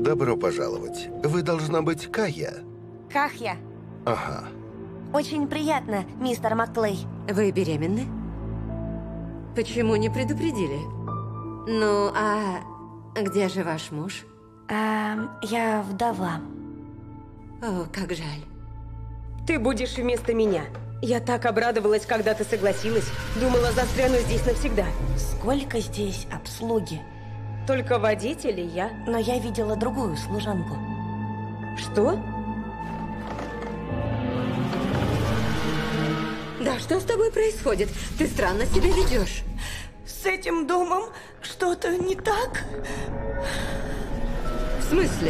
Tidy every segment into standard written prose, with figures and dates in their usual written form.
Добро пожаловать. Вы должна быть Кая. Кахья. Ага. Очень приятно, мистер Макклей. Вы беременны? Почему не предупредили? Ну, а где же ваш муж? Я вдова. О, как жаль. Ты будешь вместо меня. Я так обрадовалась, когда ты согласилась. Думала, застряну здесь навсегда. Сколько здесь обслуги? Только водитель и я. Но я видела другую служанку. Что? Да что с тобой происходит? Ты странно себя ведешь. С этим домом что-то не так? В смысле?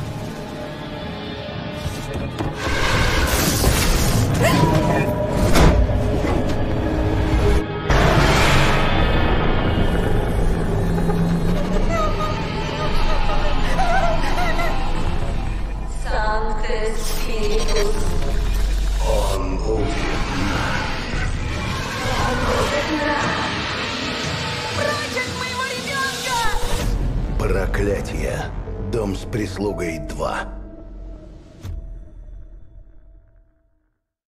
Санкте Спиритус. Он будет Прочь от моего ребенка! проклятие. Дом с прислугой 2.